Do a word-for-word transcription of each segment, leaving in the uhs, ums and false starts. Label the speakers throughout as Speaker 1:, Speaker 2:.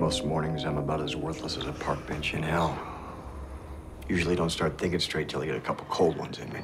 Speaker 1: Most mornings, I'm about as worthless as a park bench in hell. Usually don't start thinking straight till I get a couple cold ones in me.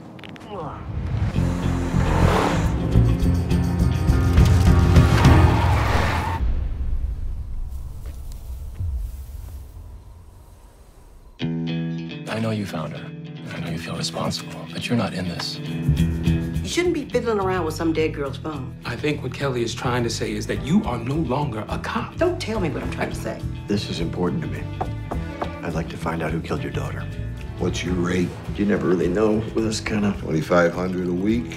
Speaker 2: I know you found her. I know you feel responsible, but you're not in this.
Speaker 3: You shouldn't be fiddling around with some dead girl's phone.
Speaker 4: I think what Kelly is trying to say is that you are no longer a cop.
Speaker 3: Don't tell me what I'm trying to say.
Speaker 1: This is important to me. I'd like to find out who killed your daughter.
Speaker 5: What's your rate?
Speaker 1: You never really know with this kind of...
Speaker 5: twenty-five hundred a week?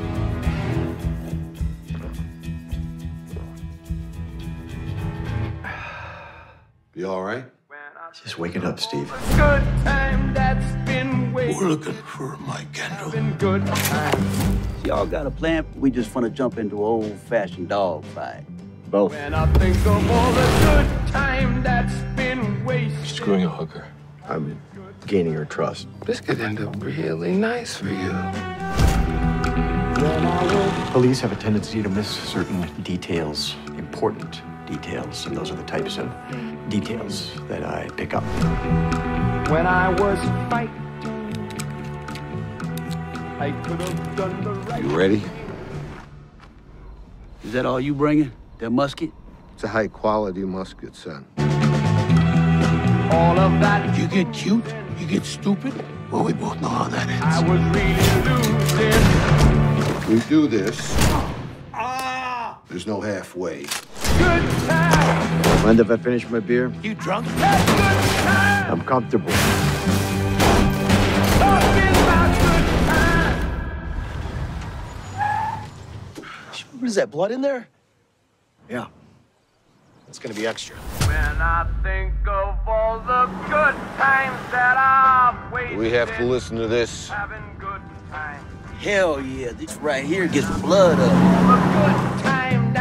Speaker 5: You all right?
Speaker 1: Just waking up, Steve.
Speaker 6: Good time that's been
Speaker 5: We're
Speaker 6: wasted.
Speaker 5: looking for Mike Kendall.
Speaker 6: Good time.
Speaker 7: Y'all got a plan? We just want to jump into an old-fashioned dog fight.
Speaker 1: Both.
Speaker 6: When I think of all the good time that's been wasted.
Speaker 2: Screwing a hooker.
Speaker 1: I'm gaining her trust.
Speaker 4: This could end up really nice for you.
Speaker 1: Police have a tendency to miss certain details, important details, and those are the types of details that I pick up.
Speaker 6: When I was fighting, I could have done the right.
Speaker 5: You ready?
Speaker 7: Is that all you bringing? That musket?
Speaker 5: It's a high-quality musket, son.
Speaker 6: All of that.
Speaker 5: You get cute, you get stupid. Well, we both know how that ends.
Speaker 6: I was really losing.
Speaker 5: We do this. There's no halfway.
Speaker 6: Good time.
Speaker 1: Mind if I finish my beer?
Speaker 5: You drunk?
Speaker 6: That's good time.
Speaker 1: I'm comfortable.
Speaker 6: Talking about good time.
Speaker 7: What is that, blood in there?
Speaker 1: Yeah. It's gonna be extra.
Speaker 6: When I think of all the good times that I've wasted.
Speaker 5: We have to listen to this.
Speaker 6: Having good times.
Speaker 7: Hell yeah, this right here gets the blood up.
Speaker 6: All the good time